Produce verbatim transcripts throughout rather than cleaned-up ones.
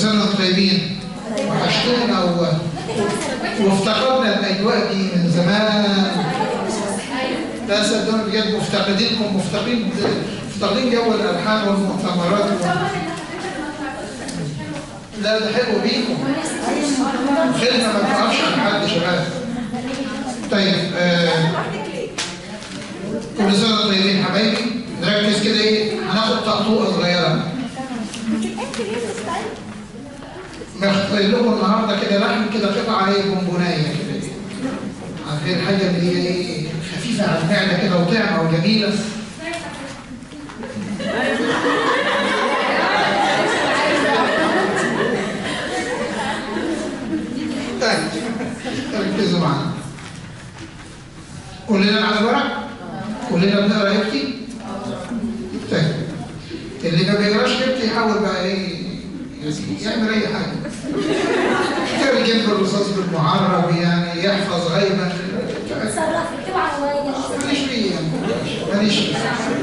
سنة وانتم طيبين. وحشتونا و... وافتقدنا الأجواء دي من زمان. لا صدقوني بجد مفتقدينكم، مفتقدين مفتقدين جو الألحان والمؤتمرات و... لا ده حلو بيكم. خدمة ما بتقفش عن حد شباب. طيب آه... كل سنة وانتم طيبين حبايبي. نركز كده ايه، هناخد تقطوعة صغيرة. مختار لكم النهارده كده لحم كده قطعة ايه بونبوناية كده ايه. عارفين الحاجة اللي هي ايه خفيفة على المعدة كده وطعمة وجميلة. طيب ركزوا معانا. كلنا على الورق؟ كلنا بنقرا يكتب؟ طيب اللي ما بيقراش يكتب يحاول بقى ايه يعمل اي حاجه. يترجم بالرصاص بالمعرب يعني يحفظ غيبا. تصرف توعى شويه. ماليش فيه ماليش فيه.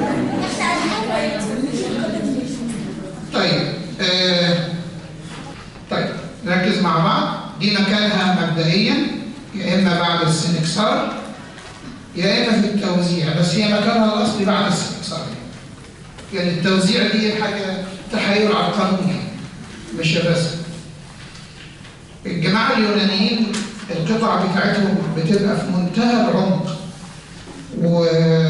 طيب آه طيب نركز مع بعض. دي مكانها مبدئيا يا اما بعد السنكسار يا اما في التوزيع، بس هي مكانها الاصلي بعد السنكسار. يعني التوزيع دي حاجه تحايل على القانون مش الرسم. الجماعه اليونانيين القطع بتاعتهم بتبقى في منتهى العمق، و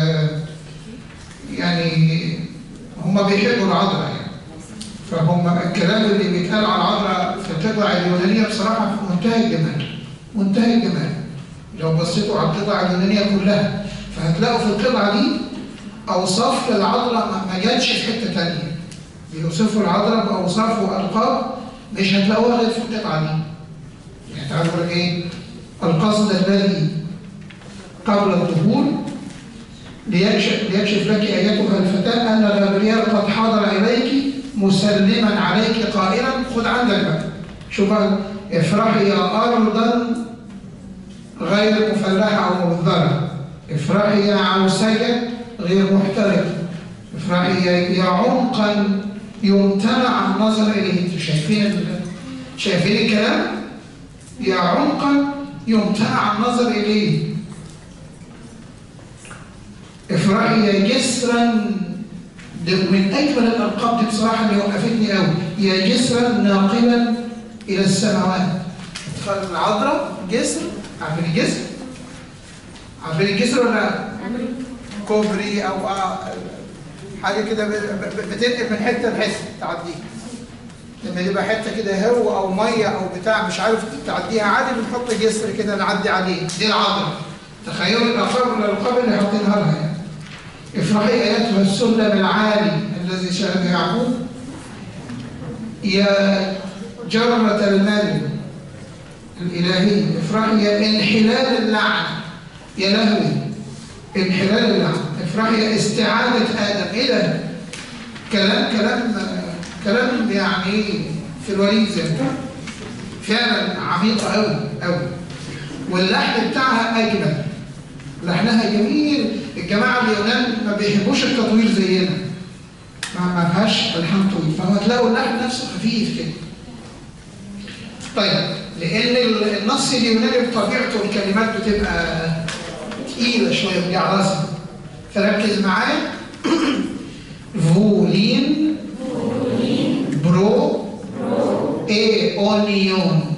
يعني هم بيحبوا العذراء يعني. فهم الكلام اللي بيتقال على العذراء في القطع اليونانيه بصراحه في منتهى الجمال، منتهى الجمال. لو بصيتوا على القطع اليونانيه كلها فهتلاقوا في القطعه دي اوصاف للعذراء ما جاتش في حته ثانيه. بيوصفوا العذراء باوصاف والقاب مش هتلاقوها غير في القطعه دي. يعني تعالوا نقول ايه؟ القصد الذي قبل الظهور ليكشف, ليكشف لك ايتها الفتاه ان غابريال قد حضر اليك مسلما عليك قائلا. خد عندك بقى شوف افرحي يا ارضا غير مفلحه او مبذره، افرحي يا عوسجه غير محترقه، افرحي يا عمقا يمتنع النظر اليه. انتوا شايفين شايفين الكلام؟ يا عمقا يمتنع النظر اليه. افرحي يا جسرا، من اجمل الالقاب دي بصراحه اللي وقفتني قوي. يا جسرا ناقلا الى السماوات. العذراء جسر، عارفين الجسر؟ عارفين الجسر ولا كوبري او حاجه كده بتنقل من حته لحته تعديها. لما يبقى حته كده هو او ميه او بتاع مش عارف تعديها عادي بنحط جسر كده نعدي عليه. دي العذراء. تخيلوا الالقاب من الالقاب اللي حاطينها لها يعني. افرحي ايتها السلم العالي الذي شهد يعقوب، يا جرة المال الالهيه. افرحي يا انحلال اللعنه، يا لهوي انحلال اللعنه. افرحي يا استعاده ادم. ايه ده؟ كلام كلام كلام يعني في الوليد زي فعلا عميقه قوي قوي. واللحن بتاعها اجمل، لحنها جميل. الجماعه اليونان ما بيحبوش التطويل زينا، ما فيهاش الحان طويل، فهتلاقوا اللحن نفسه خفيف كده. طيب لان النص اليوناني بطبيعته الكلمات بتبقى تقيله شويه مجعرسه، فركز معايا. فولين برو اي اونيون.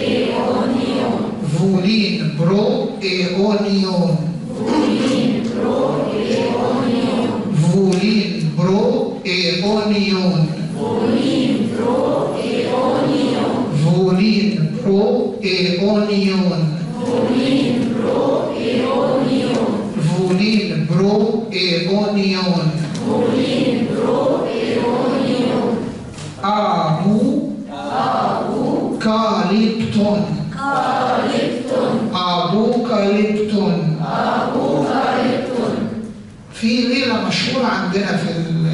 فولين برو اي اونيون. فولين برو اي اونيون. فولين برو اي اونيون. فولين برو اي اونيون. فولين برو اي اونيون. فولين برو اي اونيون. فولين برو اي اونيون. فولين برو اي اونيون. ابو ابو كاليبتون. كاليبتون. ابو كاليبتون. ابو كاليبتون. في ليله مشهوره عندنا في ال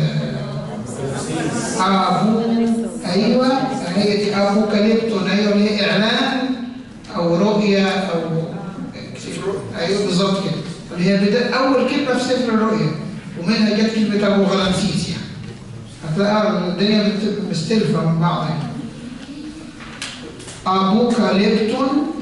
ابو ايوه هي دي ابو كاليبتون. ايوه هي اعلان او رؤيه او ايوه بالظبط كده. اللي هي بدايه اول كلمه في سفر الرؤيا، ومنها جت كلمه ابو غلامسيس. يعني هتلاقي الدنيا مستلفه من بعض يعني. أبوكاليبتون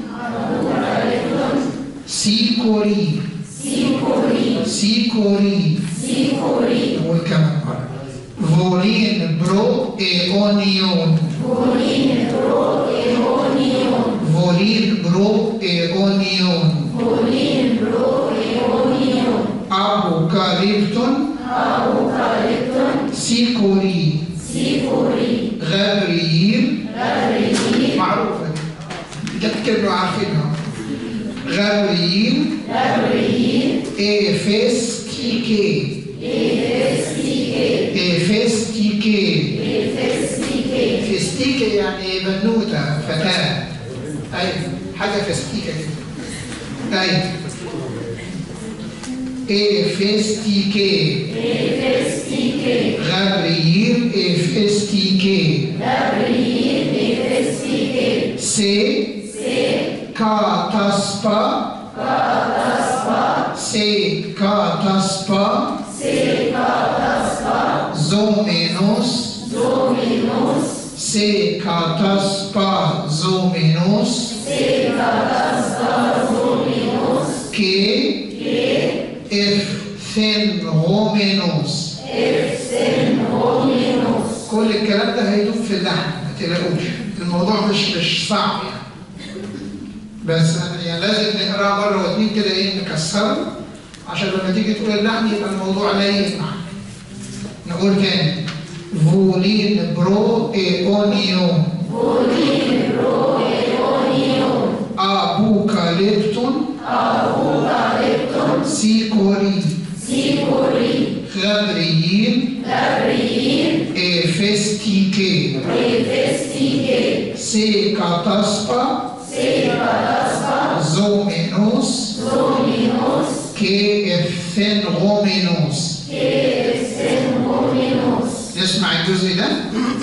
سيكوري سيكوري سيكوري سيكوري نقول كمان مرة فولين برو إيونيون فولين برو إيونيون فولين برو إيونيون فولين برو إيونيون أبوكاليبتون أبوكاليبتون سيكوري سيكوري غابرييل غابرييل معروفة دي جت كلمة عارفينها غابرييل غابرييل إيفستيكي إيفستيكي إيفستيكي إيفستيكي فستيكي يعني بنوتة فتاة أي حاجة فستيكة كده أي إيفستيكي إيفستيكي غابرييل إيفستيكي غابرييل إيفستيكي سي كاتاسبا كاتاسبا سي كاتاسبا سي كاتاسبا زومينوس زومينوس سي كاتاسبا زومينوس سي كاتاسبا زومينوس كي إفثنغومينوس إفثنغومينوس كل الكلام ده هيدوب في اللحن ما تقلقوش الموضوع مش مش صعب يعني بس يعني لازم نقراه مره واتنين كده ايه نكسره عشان لما تيجي تقول اللحن يبقى الموضوع لين معاك. نقول تاني فولين برو إيونيون فولين برو إيونيون أبوكاليبتون أبوكاليبتون سيكوري سيكوري غابرييل غابرييل إيفستيكي إيفستيكي سي كاتاسبا سي كاتاسبا زومينوس زومينوس كي إفثنغومينوس. إفثنغومينوس نسمع الجزء ده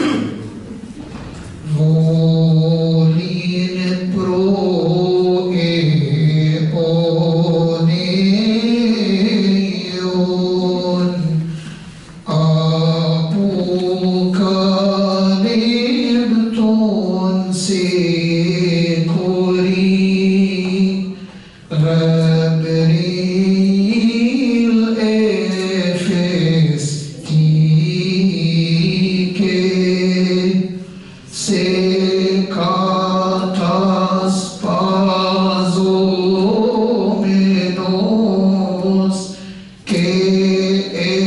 فولين برو إيونيون أبوكاليبتون سيكوري غابرييل إيفستيكي سي كاتاسبا زومينوس كي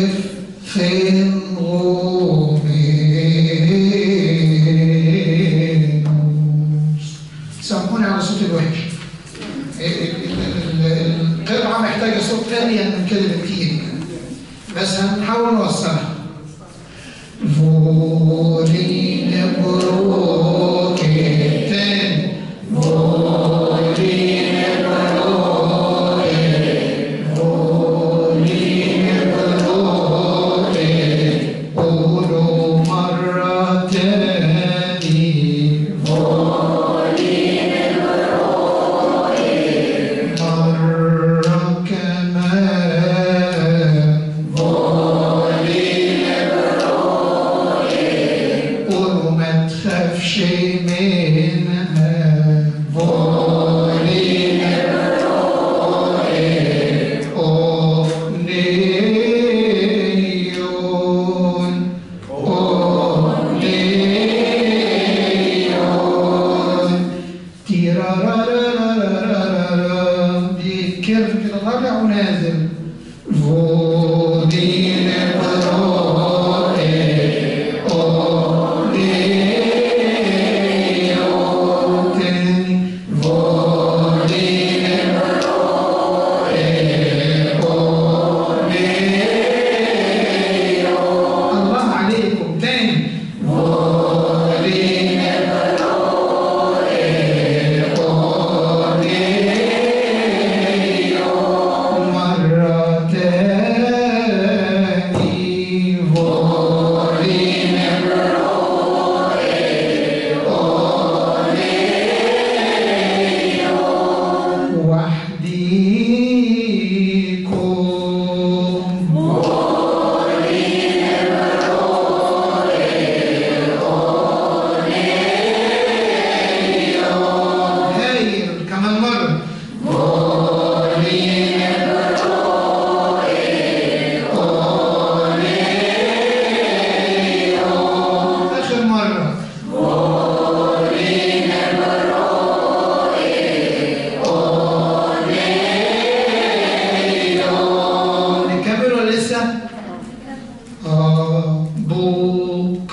إفثنغومينوس. سامحوني على صوت الوحش. القطعة محتاجة صوت أريح من كده بكتير بس هنحاول نوصلها. فولين بروكتن فولين بروكتن فولين بروكتن قولوا مرة تاني فولين بروكتن مرة كمان فولين قولوا ما تخافش منها فولين أونيون أونيون تيرارارارارارارام دي كيرف كده طالع ونازل فولين برو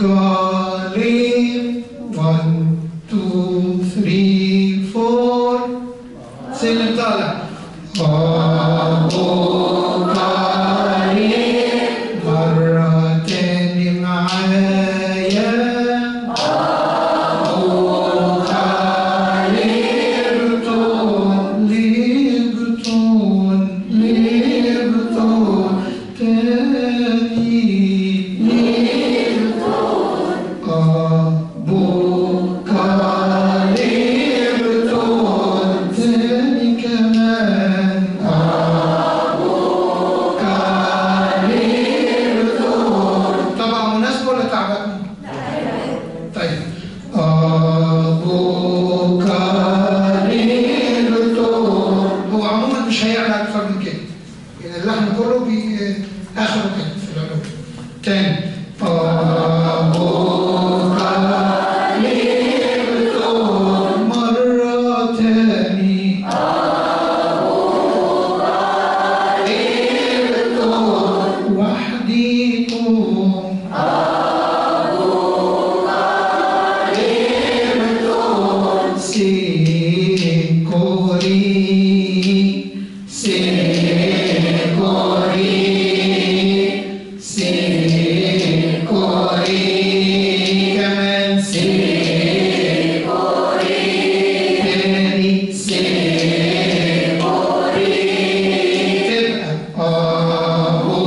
Kalim. One, two, three, four. سلم طالع. أبو كريم مرة تاني معايا. أبو كريم بتون لبتون لبتون تاني لبتون. أبو كريم بتون تاني كمان. أبو كريم بتون. طبعا مناسبة ولا تعبان؟ طيب. أبو كريم بتون. هو عموما مش هيعلى أكثر من كده. يعني اللحن كله بآخره كده في العلوم. تاني. أبو كريم بتون مرة تاني. أبو كريم بتون وحديكم. أبو كريم بتون سيكوري سيكوري سيكوري كمان سيكوري تاني سيكوري تبقى أبو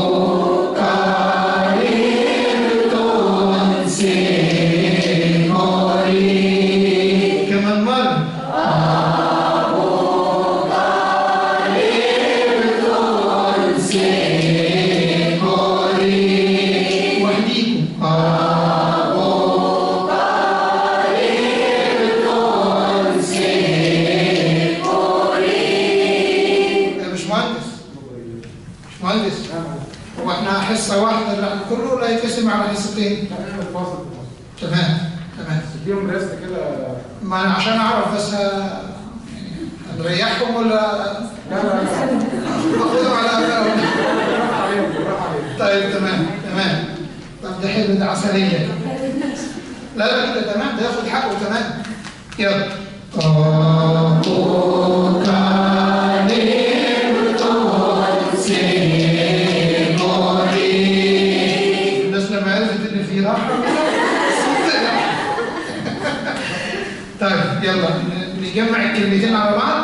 كريم بتون سيكوري كمان مرة. أبو كريم بتون سيكوري وحديكم. أبو كريم بتون سيكوري. يا باشمهندس باشمهندس هو احنا حصة واحدة اللحن كله لا يتقسم على حصتين؟ تمام تمام. اديهم ريست كده. ما انا عشان اعرف بس ه- يعني هنريحكم ولا لا لا لا باخدهم على أفكارهم؟ بالراحه عليهم بالراحه عليهم. طيب تمام تمام. طب ده حلو، ده عسلية. لا لا كده تمام، ده ياخد حقه تمام. يلا. أبو كريم بتون سيكوري. الناس لما عرفت إن في راحة طيب يلا نجمع الكلمتين على بعض.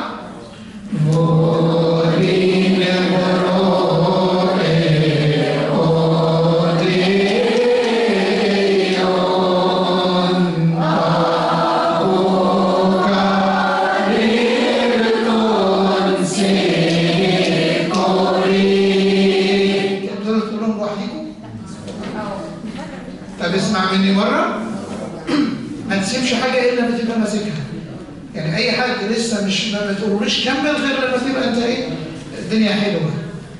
مورين مروء أوديون. أبو كريم بتون سيكوري. تقدروا تقولهم لوحدكم؟ طب اسمع مني مرة. ما تسيبش حاجة إلا لما تبقى ماسكها. يعني أي حد لسه مش ما تقولوش كمل غير لما تبقى أنت إيه الدنيا حلوة.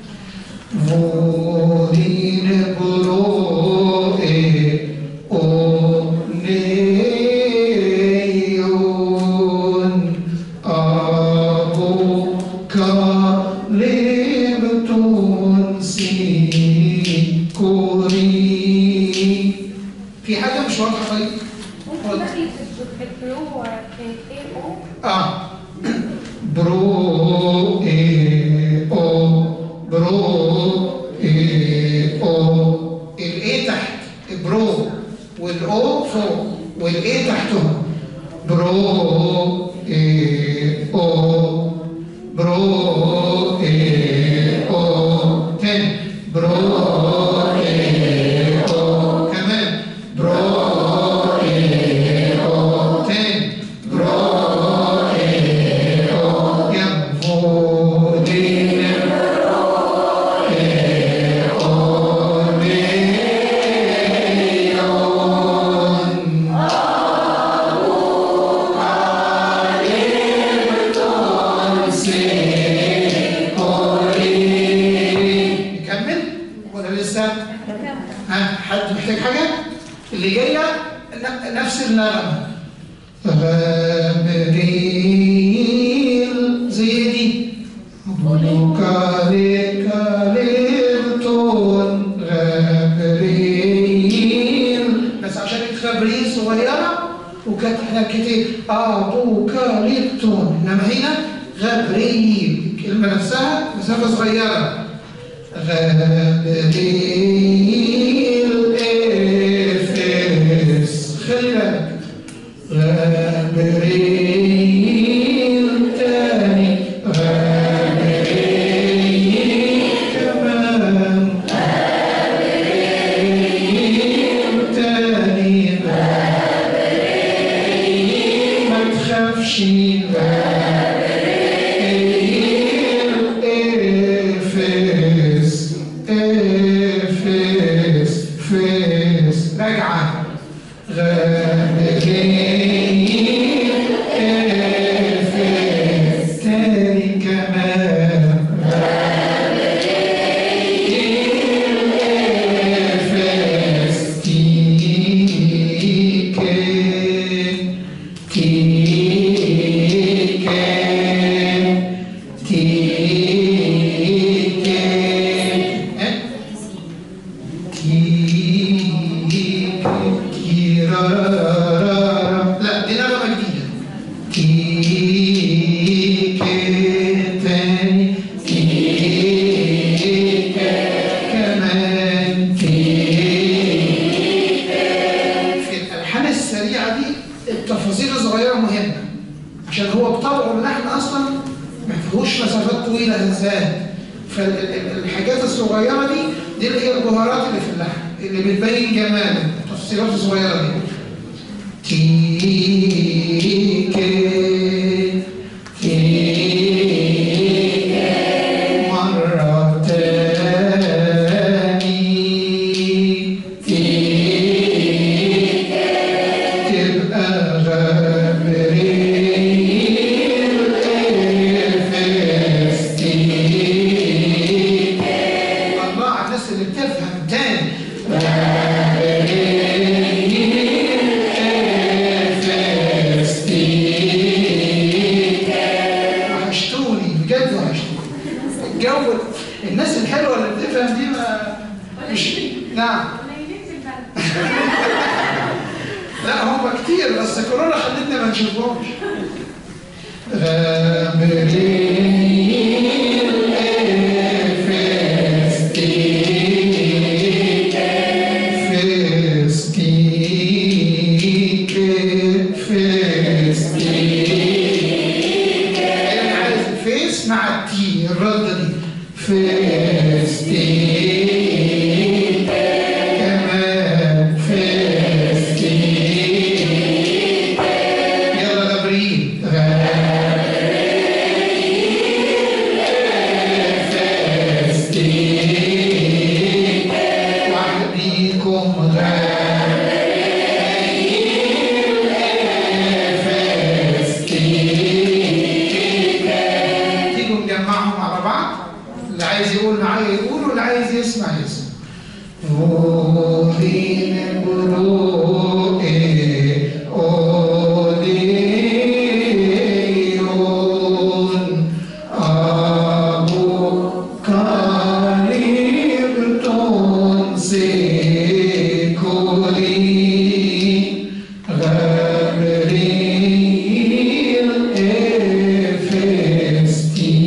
مورين بروء أونيون. أبو كريم بتون سيكوري. في حاجة مش واضحة طيب؟ ممكن تخلي البرو اي او. اه برو اي او برو اي او. الاي تحت برو والاو فوق والاي تحتهم. برو اي او برو اي او تاني. برو اي او كمان. برو اي او تاني. برو اي او يا فودين. برو اي او مليون. أبو كريم بتون سيكوري. نكمل ولا لسه؟ ها حد محتاج حاجة؟ اللي جاية ن- نفس النغمة. غامرين زي دي. أبو كريم كريم بتون غامرين. بس عشان غابريل صغيرة وكانت هناك كتير أبوكاليبتون، إنما هنا غابريل الكلمة نفسها مسافة صغيرة. غابريل إفس، خلي بالك غابريل تاني، غابريل كمان، غابريل تاني، غابريل ما تخافش، غابريل إفس إفس فس، راجعة غابريل إفس تاني كمان، غابريل إفس تيكي تيكي تيكي ها؟ تيكي كيرارارا، لا دي نغمة جديدة. تيكي تاني، تيكي كمان، تيكي. في الألحان السريعة دي التفاصيل الصغيرة مهمة، عشان هو بطبعه اللحن أصلا ما فيهوش مسافات طويلة هزات، فالحاجات الصغيرة دي دي اللي هي الجوهرات اللي في اللحن اللي بتبين جماله، التفصيلات الصغيرة دي. تيكي تيكي مرة تاني، تيكي تبقى غابريل إفس تيكي. الله على الناس اللي بتفهم تاني. وحشتوني بجد، وحشتوني الجو، الناس الحلوه اللي بتفهم دي ما مش نعم. لا هم كتير بس كورونا خلتنا ما نشوفهمش. غابريل إفس تيكي فس تيكي فس تيكي. أنا عايز الفيس مع التي، الردة دي فس تيكي كمان، فس تيكي. يلا غابريل، غابريل إفس تيكي، وحديكم غابريل إفس تيكي. تيجوا نجمعهم على بعض، اللي عايز يقول معايا يقول واللي عايز يسمع يسمع. أودين بروئي أوديون أبوكاليبتون سيكولي، غابريل إفس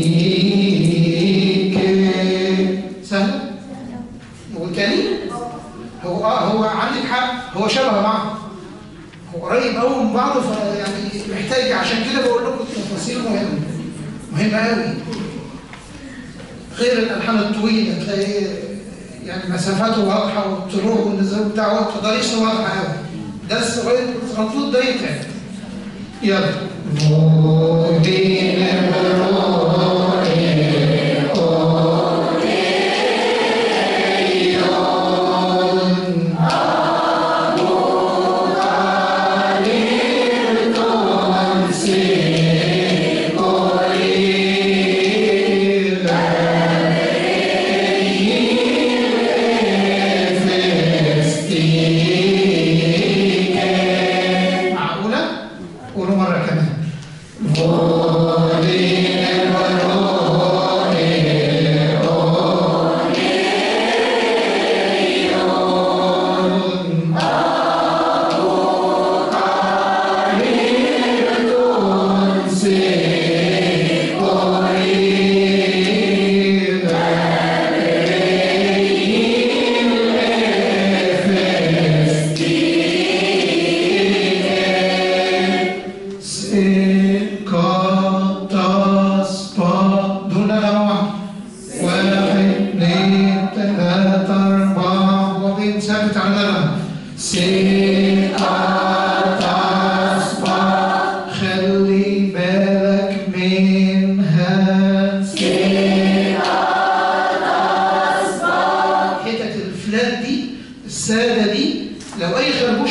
تيكي. سهل؟ نقول تاني؟ هو اه هو عندك حق، هو شبه بعض، هو قريب قوي من بعضه، فيعني محتاج، عشان كده بقول لكم التفاصيل مهمه مهمه قوي. غير الالحان الطويله تلاقي يعني مسافاته واضحه والطلوع والنزول بتاعه تضاريسه واضحه قوي. ده الصغير المفروض ده يتعب. يلا. أودين بروئي معقولة؟ قولوا مرة كمان.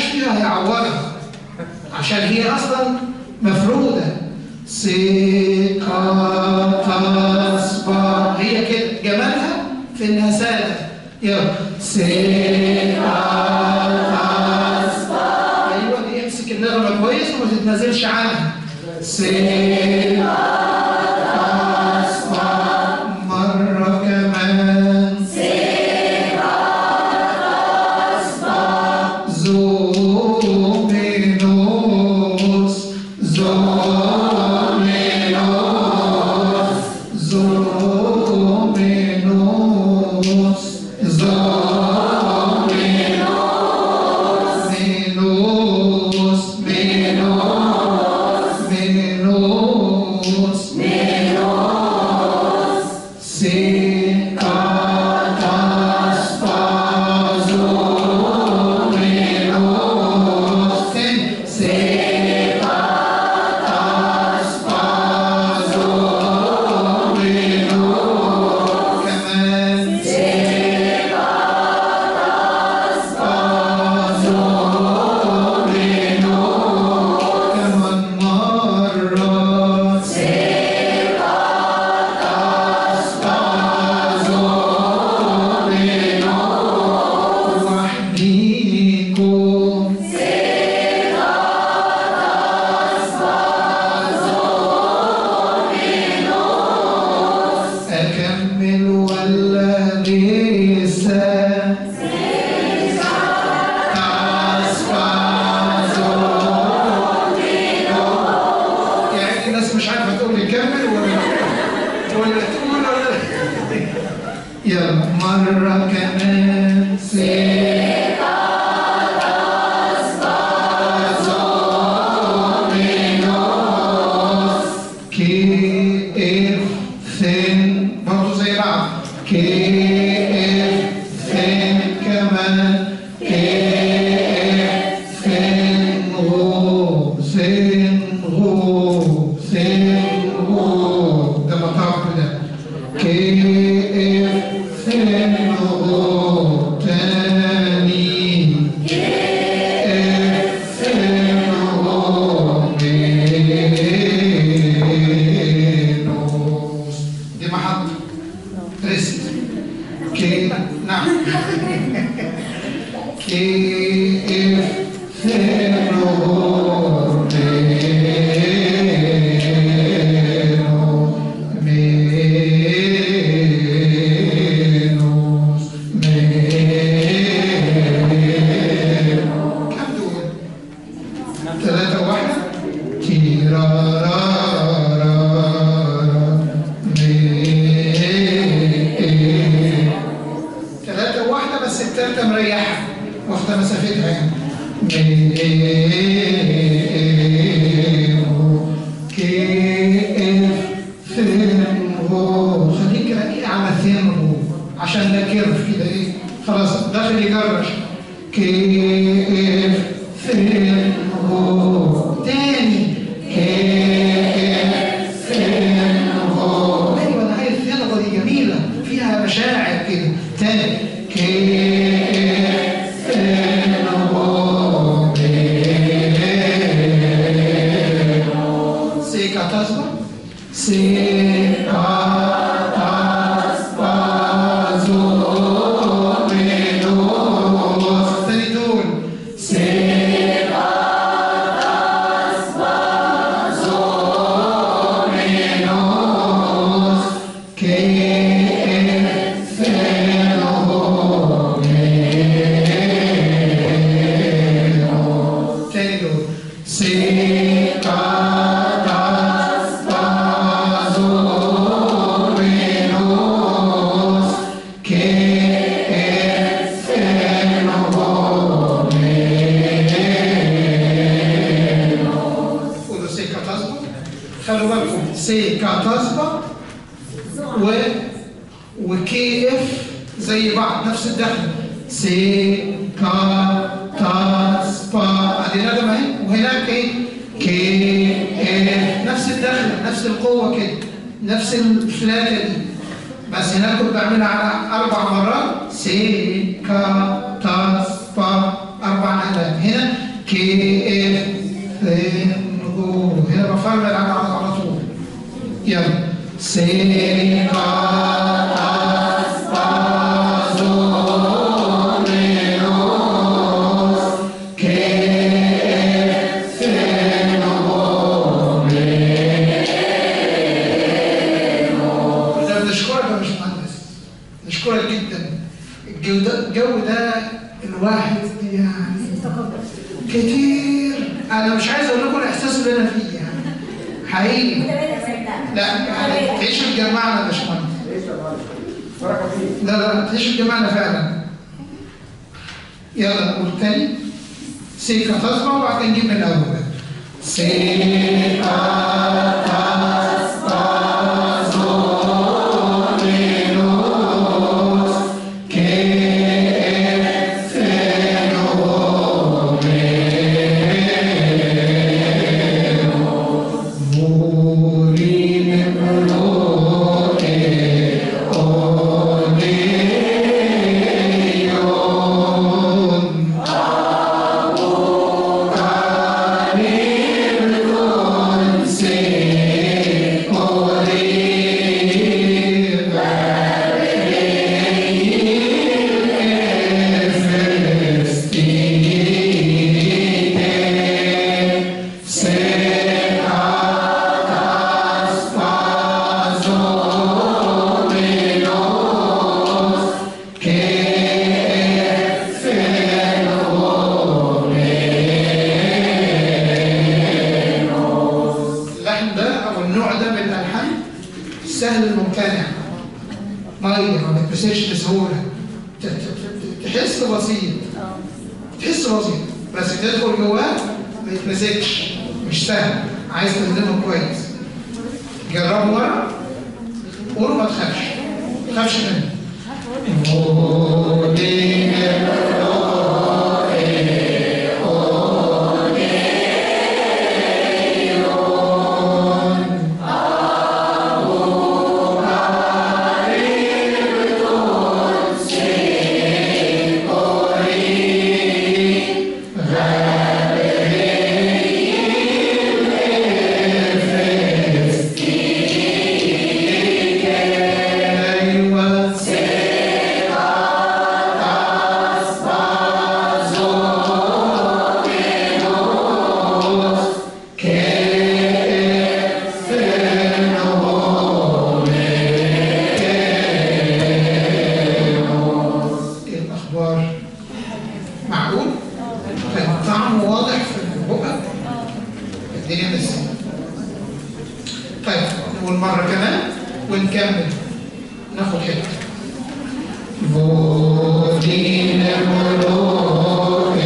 فيها هيعوضها عشان هي اصلا مفروده. سي كا تا سبا، هي كده جمالها في انها سهله. يلا سي كا تا سبا، ايوه دي امسك النغمه كويس وما تتنازلش عنها. سي كا تا سبا، مره كمان. سي كا تا سبا، زو مينوس زو أربع نقلات. هنا كي اف فينغو، هنا بفرمل على على طول. يلا سي نشكرك جدا. الجو ده الواحد يعني كتير، انا مش عايز اقول لكم الاحساس اللي انا فيه يعني حقيقي. لا يعني تعيشوا بجماعنا يا باشمهندس. لا لا تعيشوا بجماعنا فعلا. يلا قول تاني. سيكا تصبح وبعدين نجيب من الاول. سيكا سهل الممتنع، ميه ما بتمسكش بسهوله، تحس بسيط تحس بسيط بس تدخل جواه ما يتمسكش، مش سهل، عايز تخدمه كويس. جربه ورا قولوا ما تخافش ما تخافش منه. معقول؟ طعمه واضح في البقى؟ الدنيا بس. طيب نقول مرة كمان ونكمل ناخد حتة. بودين ملوك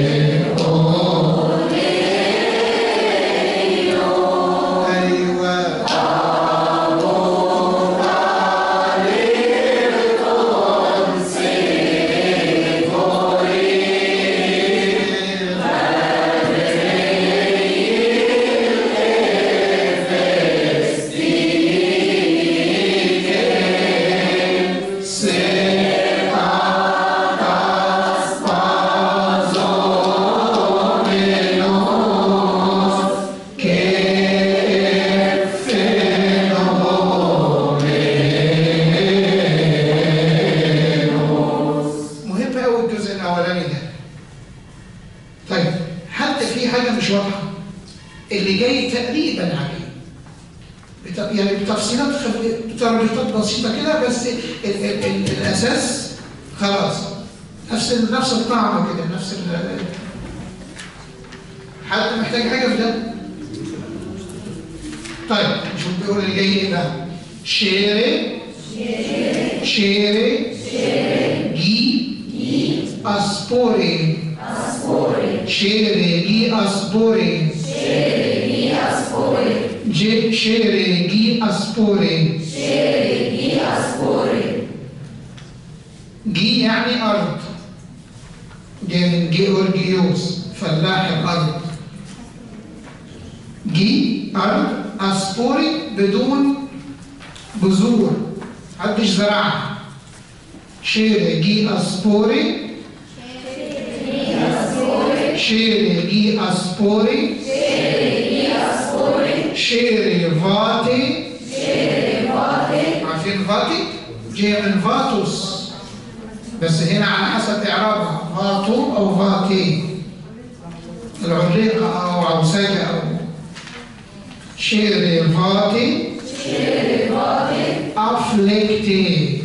مش واضحه اللي جاي تقريبا عليه يعني بتفصيلات ترابيطات بسيطه كده بس ال ال ال الاساس خلاص نفس نفس الطعم كده نفس حد محتاج حاجه في ده؟ طيب نشوف بيقول اللي جاي ايه بقى. شيري شيري جي اسبوري شيري أسبوري شيري أسبوري جي شيري أسبوري شيري أسبوري جي يعني أرض، جاي من جيورجيوس فلاح الأرض. جي أرض، أسبوري بدون بذور محدش زرعها. شيري أسبوري شيري أسبوري شيري فاتي عارفين فاتي؟ جاية من فاتوس بس هنا على حسب إعرابها فاتو أو فاتي العريقة أو عوساجة أو شيري فاتي أفليكتي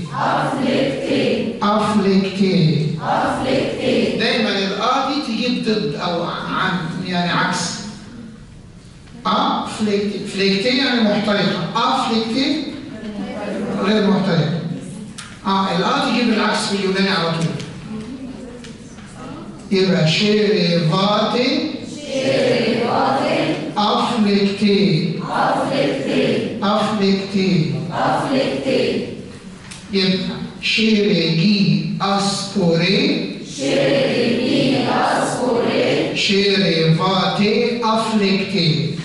أفليكتي دايما الآ دي تجيب ضد أو عن يعني عكس أفليكتي فليكتي يعني محترقة أفليكتي غير محترقة اه الآ تجيب العكس في اليوناني على طول يبقى شيري فاتي أفليكتي أفليكتي يبقى شيري أسبوري شيري فاتي أفليكتي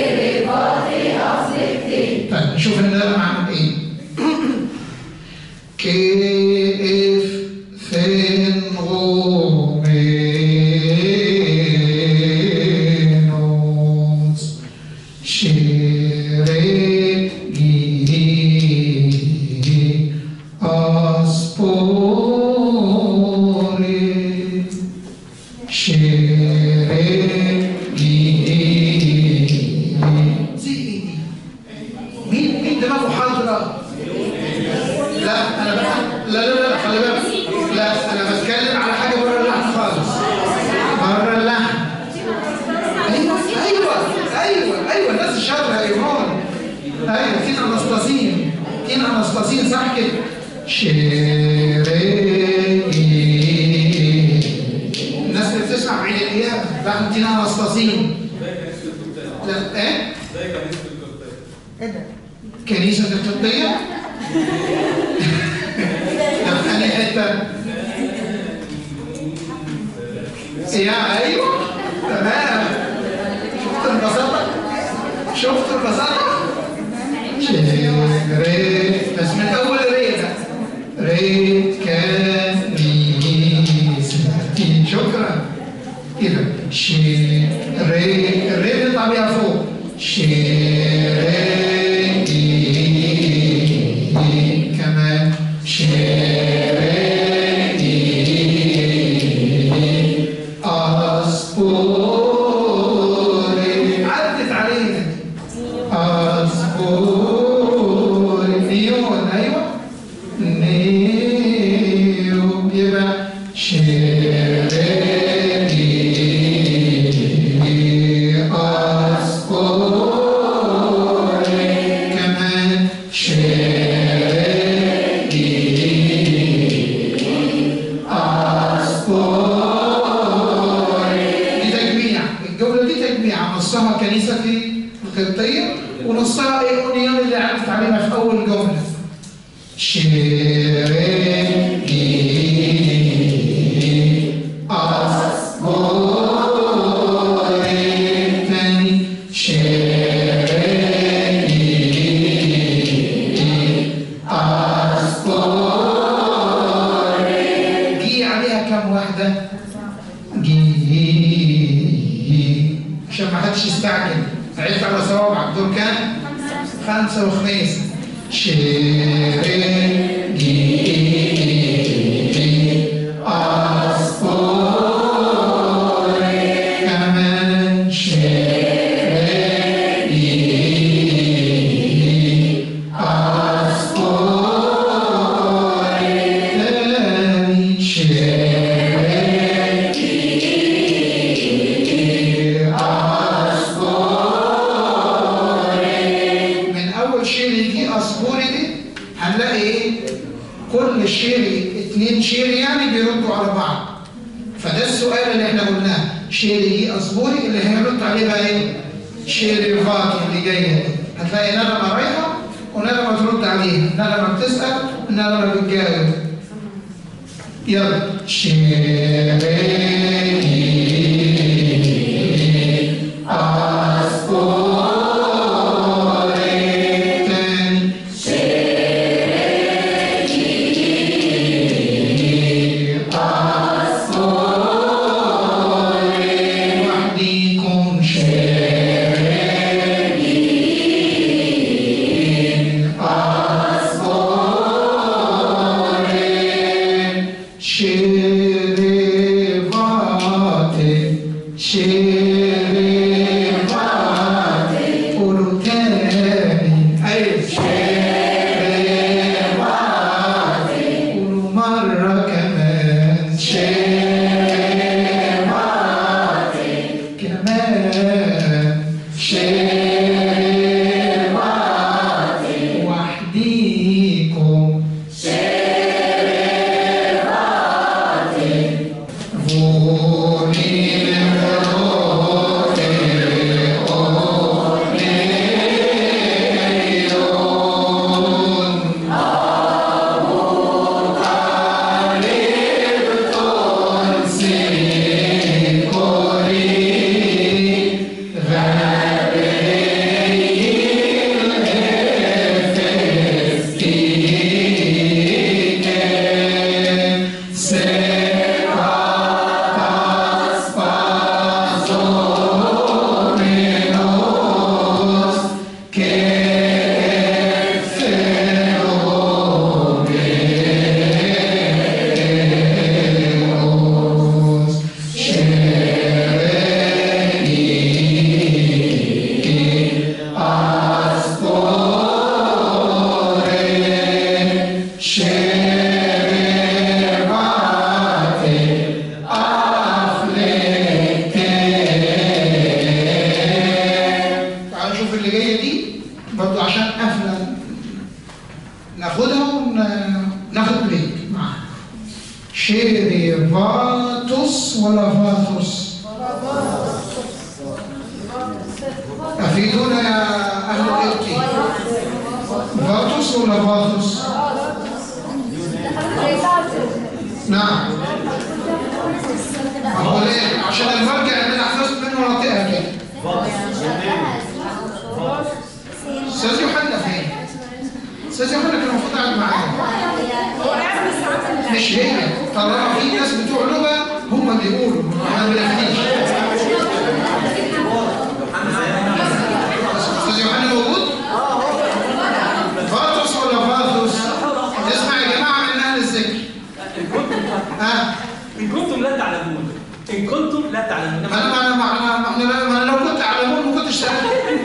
طيب نشوف النغمة عن ايه كيف فين غومينوس شيري جي أسبوري شيري جي مين مين دماغه حاضرة؟ لا أنا بقى لا لا لا خلي بالك لا أنا بتكلم على حاجة بره اللحن خالص بره اللحن أيوه أيوه أيوه أيوه الناس الشاطرة يا إيمان أيوه فين أناستاسين فين أناستاسين صح كده شيري الناس اللي بتسمع عين الإياب لا فين أناستاسين لا إيه؟ كنيسة القبطية؟ طب أنا حتة؟ يا أيوه تمام شفت البساطة؟ شفت البساطة؟ شيري بس من أول ري ده ري كنيسة شكرا كده شيري الري بيطلع بيها فوق شيري كمان شيري أسبوري عدت علينا أسبوري نيون أيوة نيون يبقى شيري أسبوري كمان شيري نصها كنيسة القبطية ونصها ايه اونيون اللي عرفت عليها في اول جملة شيري أسبوري تاني شيري أسبوري جي عليها كم واحدة؟ جي عشان ما حدش يستعجل عرفت على صوابعك دول كام؟ خمسة وخميسة شيري أسبوري كمان شيري أسبوري تاني شيري هنلاقي ايه؟ كل شيري اتنين شيري يعني بيردوا على بعض. فده السؤال اللي احنا قلناه، شيري اصبوري اللي هنرد عليه بقى ايه؟ شيري فاتي اللي جايه دي. هتلاقي نغمه رايحه ونغمه ترد عليها، نغمه بتسال ونغمه بتجاوب. يلا شيري أسبوري شيريفاتي. قولوا تاني. أيوة شيريفاتي. قولوا مرة كمان. شيريفاتي. كمان شيريفاتي. وحديكم. شيريفاتوس ولا فاثوس؟ أفيدونا يا أهل الإبتي. فاثوس ولا فاثوس؟ نعم. أقول إيه؟ عشان المرجع اللي أنا حفظت منه مناطقها كده. أستاذ يوحنا فين؟ أستاذ يوحنا كان المفروض قاعد معايا. مش هي، طالما في ناس بتوع لغه هم اللي يقولوا، احنا ما بنفهمش. استاذ يوحنا موجود؟ فاثوس ولا فاثوس؟ اسمع يا جماعه من اهل الذكر. ها؟ ان كنتم لا تعلمون، ان كنتم لا تعلمون. انا ما انا ما انا لو كنت اعلمون ما كنتش سالت.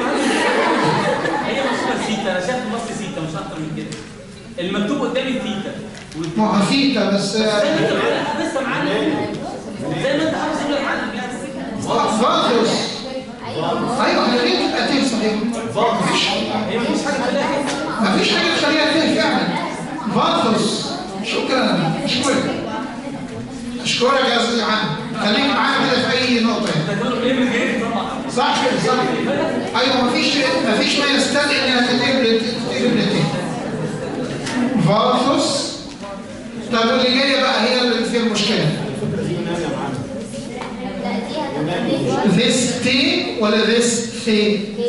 هي مكتوبه سيتا، انا شايف النص سيتا مش اكتر من كده. المكتوب قدامي ثيتا. ما هو ثيتا بس. زي ما انت حافظها معانا. زي ما انت حافظ يا معلم يعني. فاثوس. ايوه احنا ليه تبقى تيه صحيح؟ مفيش هي مفيش حاجه تخليها كده. مفيش حاجه تخليها تيه فعلا. فاثوس. شكرا اشكرك. اشكرك يا استاذ يوحنا. خليك معايا كده في اي نقطه. صح كده صح. ايوه مفيش مفيش ما يستدعي انها تتقلب لتيه. فاثوس. طب اللي جايه بقى هي اللي فيها المشكله. this تي ولا this ثي؟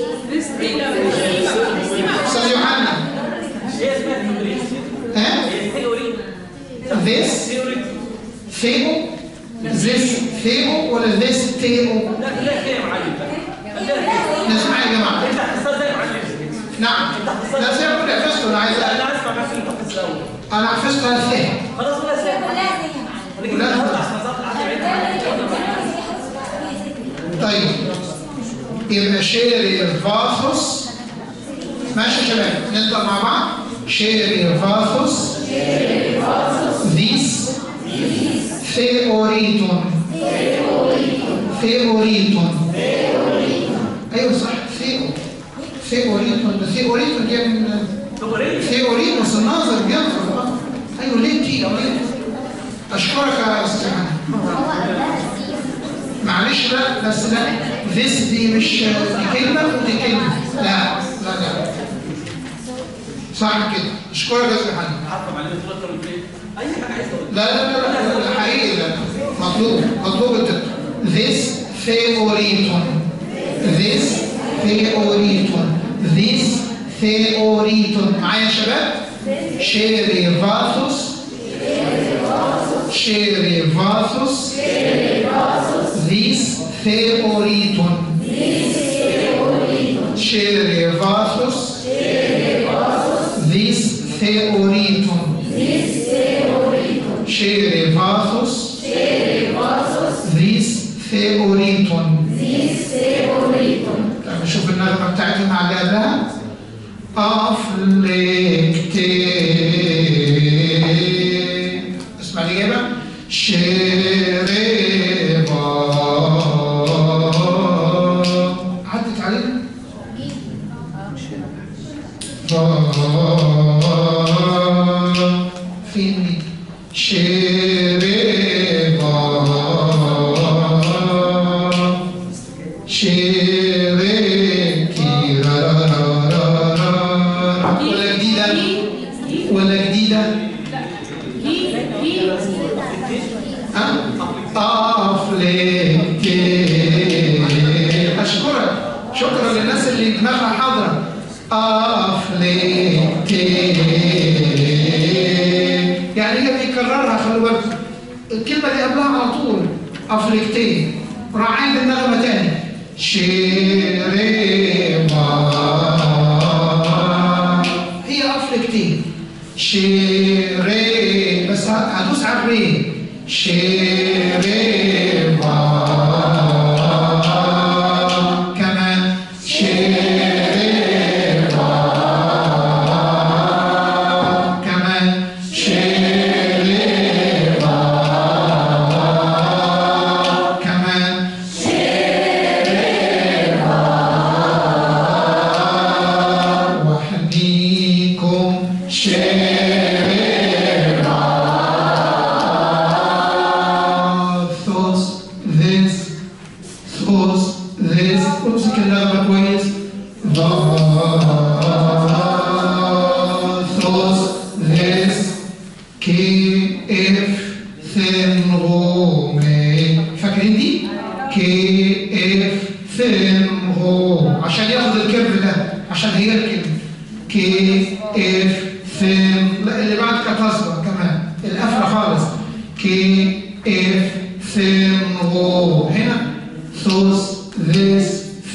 استاذ يوحنا. هي اسمها ثيوري. ها؟ هي ثيوري. this ثيو؟ this ثيو ولا this ثيو؟ لا لا يا معلم بقى. نسمع يا جماعه. انت حفظتها زي معلم. نعم. لا زي ما كنت حفظته انا عايز انا اسمع بس انت حفظت الاول. انا حفظتها ثي. خلاص ولا سيب. طيب يبقى شيريفاتوس. ماشي يا شباب نبدا مع بعض. شيريفاتوس. ذيس ثيوريتون. ثيوريتون. ايوه صح ثيو. ثيوريتون ده ثيوريتون جاي من ثيوريتوس الناظر بينظر. ايوه ليه تي اشكرك يا استاذ معلش لا بس لا ذس دي مش دي كلمه ودي كلمه. لا لا لا صح كده. اشكرك يا استاذ محمد. اي حاجه عايز تقول. لا لا لا لا حقيقي لا مطلوب مطلوب الدقه. this theoriton. this theoriton. this theoriton. معايا يا شباب؟ شيريفاتوس. شيريفاتوس. this theoriton. شيريفاتوس. this theoriton. شيريفاتوس. this theoriton. نشوف النغمة بتاعتها مع اللي قبلها. أفلكتين. اسمع الإجابة. شربا. عدت علينا؟ فين شربا شركي را را را را. ولا جديدة ولا جديدة؟ ها؟ أفلكتين. أشكرك، شكرا للناس اللي دماغها حاضرة. أفلكتين يعني هي بيكررها، خلوا بالكم الكلمة اللي قبلها على طول أفلكتين. راح عيد النغمة تاني. شربا هي أفلكتين. شري بس هدوس على الري. شربا كمان. شربا كمان. شربا كمان. وحديكم شربا. ثوس this ثوس this. امسك اللغة كويس. ثوس this كي اف ثن غومي. فاكرين دي؟ كي اف ثن غو عشان ياخد الكيرف ده، عشان هي الكلمة. كي اف ثن. لا اللي بعد كانت اصغر كمان، القفلة خالص. كي اف ثن غو. هنا ثوس this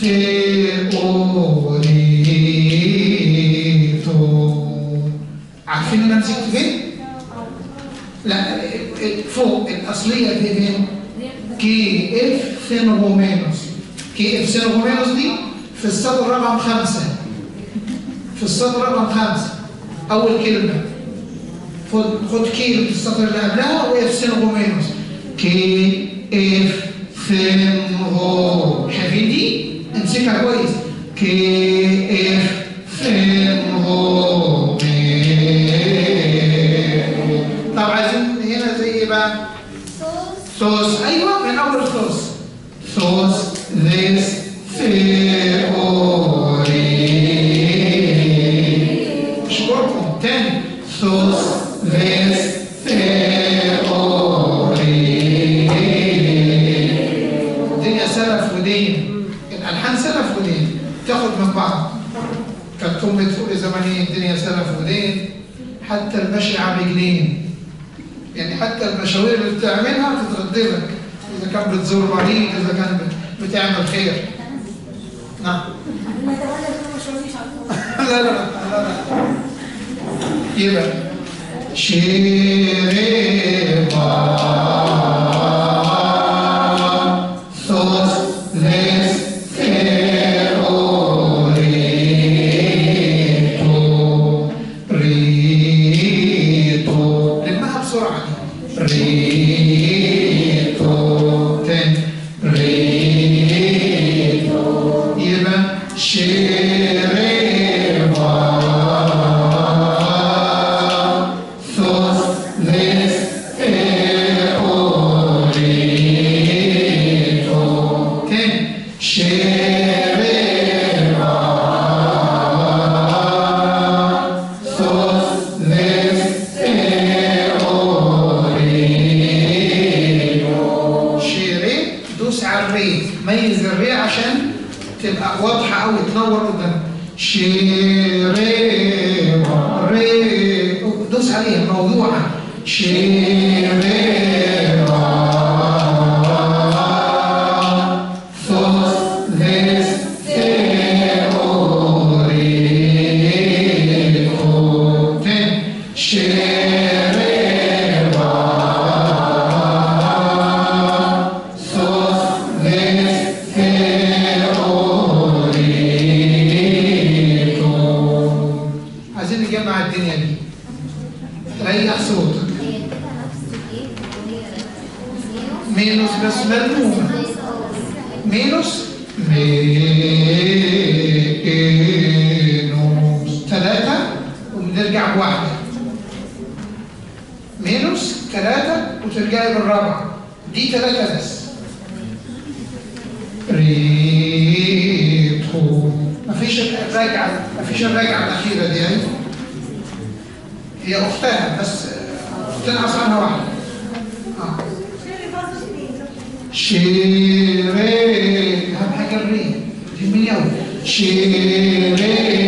فيوريتو. عارفين انا مسكت فين؟ لا فوق الأصلية دي فين؟ كي اف سينوغومينوس. كي اف سينوغومينوس دي في السطر رقم خمسة. في السطر رقم خمسة أول كلمة. خد خد كي في السطر اللي قبلها واف سينوغومينوس. كي اف سينغو. شايفين دي؟ امسكها كويس. كي اف سينغو. طب عايزين هنا زي ايه بقى؟ ثوس. ايوه من اول ثوس. ثوس this theory. اشكركم تاني. ثوس this theory. الدنيا سلف ودين، الالحان سلف ودين تاخد من بعض. كانت امي تقول زمان الدنيا سلف ودين، حتى المشي على رجلين. يعني حتى المشاوير اللي بتعملها تترد لك، اذا كان بتزور مريض، اذا كان بتعمل خير. نعم. لا لا لا لا لا. يبقى شربا ثوس this theorيتو. ريتو لمها بسرعة. ريتو تاني. ريتو يبقى شربا ثوس this theorيتو. تاني. شربا ثوس this theorيتو. شيري دوس على الري، ميز الري عشان تبقى واضحة أوي تنور قدامك. شيريبا ري دوس عليها موضوعة. شيريبا ثوس this theorيتو. تاني. شيريبا ثوس this theorيتو. مع الدنيا دي. ريح صوتك. هي كده نفس الايه وهي مينوس بس ملمومة. مينوس مينوس ثلاثة وبنرجع بواحدة. مينوس ثلاثة وترجعي بالرابعة. دي ثلاثة بس. ريتو مفيش الراجعة مفيش الراجعة الأخيرة دي أهي. هي أختها بس تنقص عنها واحدة. آه. شيرين أهم حاجة الرين تهمني أوي. شيرين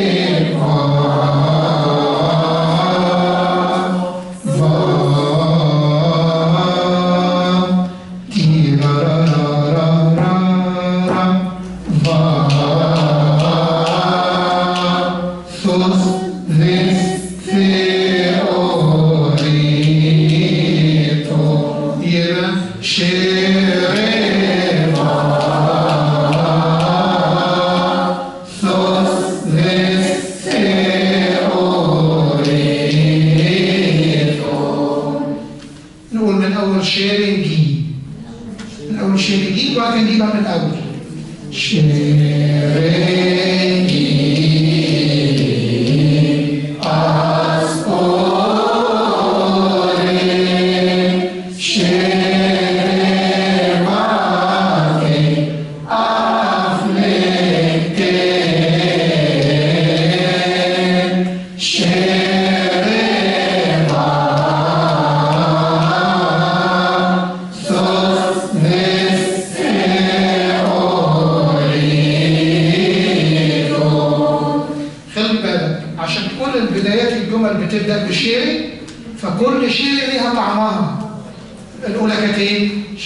بتبدأ بشيري، فكل شيري ليها طعمها. الأولى كانت إيه؟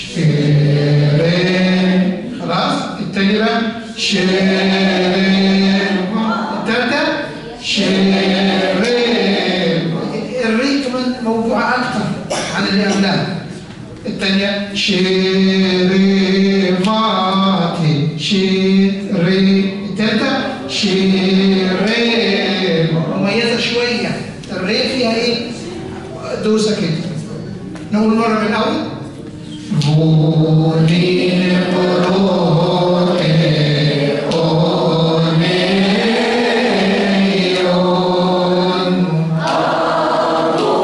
شيري. خلاص؟ التانية بقى شيري. التالتة شيري. الري كمان موضوعة أكتر عن اللي قبلها. التانية شيري ماتي شيري. التالتة شيري مميزة شوية. الري فيها ايه؟ دوسة كده. نقول مرة من الأول. فولي بروحي أونيون أبو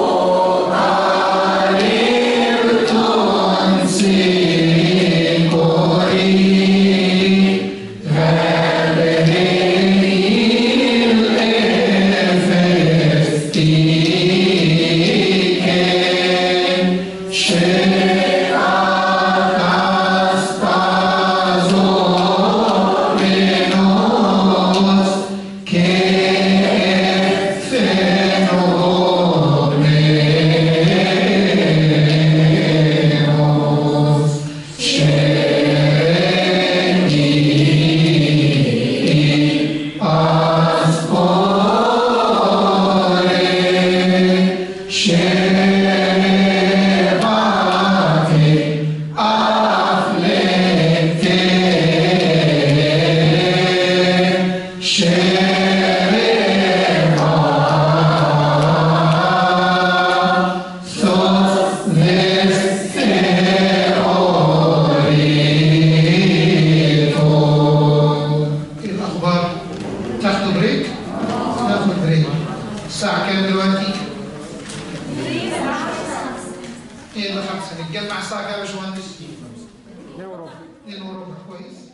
عريرتون سيكوري نتجمع الساعة كام يا باشمهندس؟ اتنين وربع. اتنين وربع كويس.